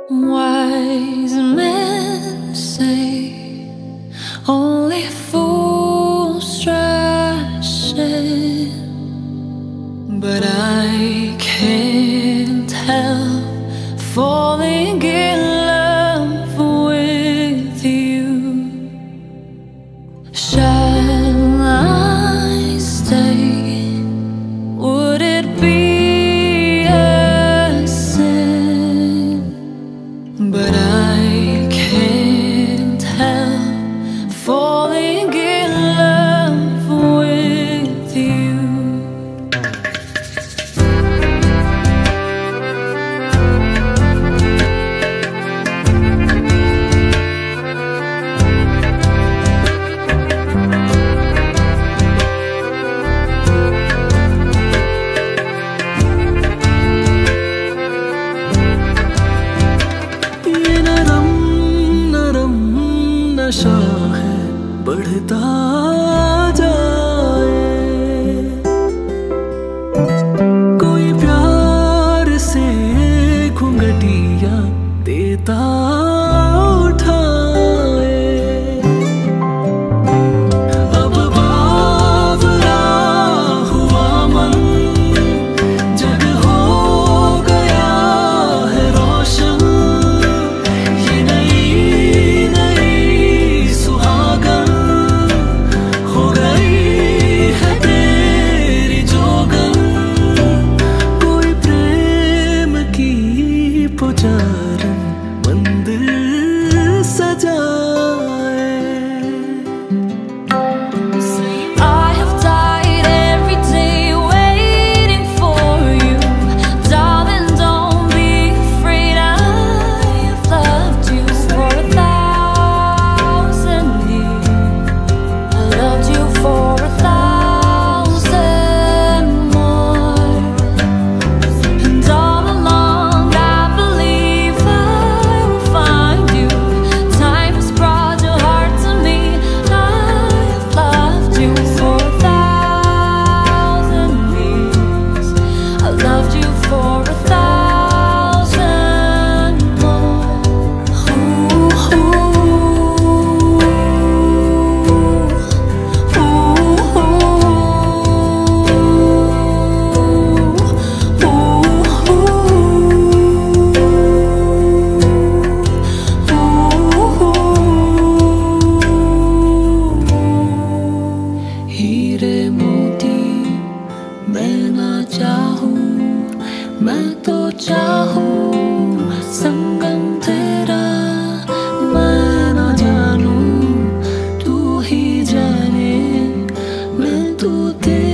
Wise men say only fools rush in, but I can't help falling in love with you. Shall I stay? Would it be a sin? But I can't help falling in love with you. नशा है बढ़ता जाए, कोई प्यार से घुंघटिया देता उठाए। अब बावरा हुआ मन जग हो गया है रोशन, ये नई पुजारन मंदिर सजाए। I have died every day waiting for you, darling. Don't be afraid. I have loved you for 1,000 years. I loved you for 1,000 more, and all along I believe I will find you. Time has brought your heart to me. I've loved you for 1,000 years. I loved you for 1,000 more. Ooh, हीरे मोती मैं ना चाहूं, मैं तो चाहूं संगम तेरा। मैं ना जानूं तू ही जाने, मैं तो तेरा।